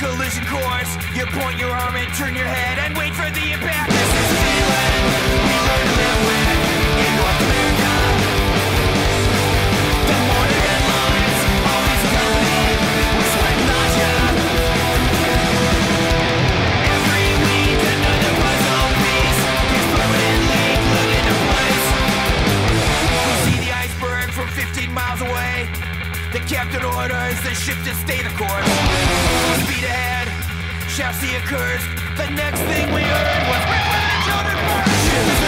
collision course. You point your arm and turn your head and wait for the impact. This is the feeling we learn to live with in North America. The morning headlines always accompanied with sweat and nausea. Every week another puzzle piece is permanently glued into place. We see the iceberg from 15 miles away. The captain orders the ship to stay the course. Speed ahead, shall see occurs. The next thing we heard was "Rip the children first!"